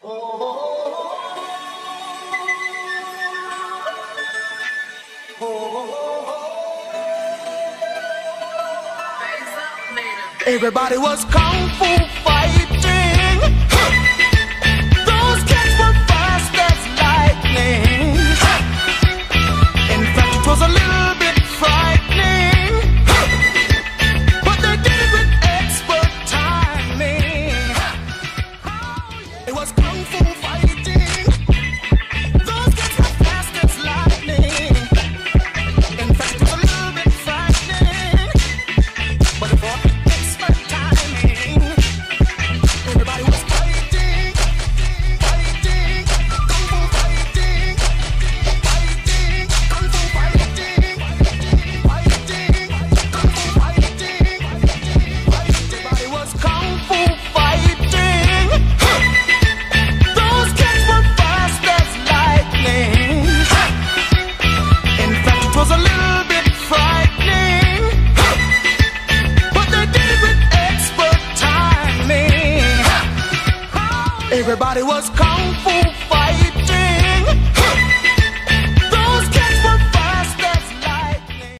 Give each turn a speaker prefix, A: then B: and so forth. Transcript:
A: Everybody was kung fu fighting. Those kids were fast as lightning. In fact, it was a little bit frightening, but they did it with expert timing. It was kung fu fighting. Those kids were fast as lightning. In fact, it was a little bit frightening, but it was expert timing. Everybody was fighting, fighting, kung fu fighting, fighting, kung fu fighting, fighting, kung fu fighting, everybody was kung fu fighting. Those kids were fast as lightning. In fact, it was a little bit frightening, but they did it with expert timing. Everybody was calm.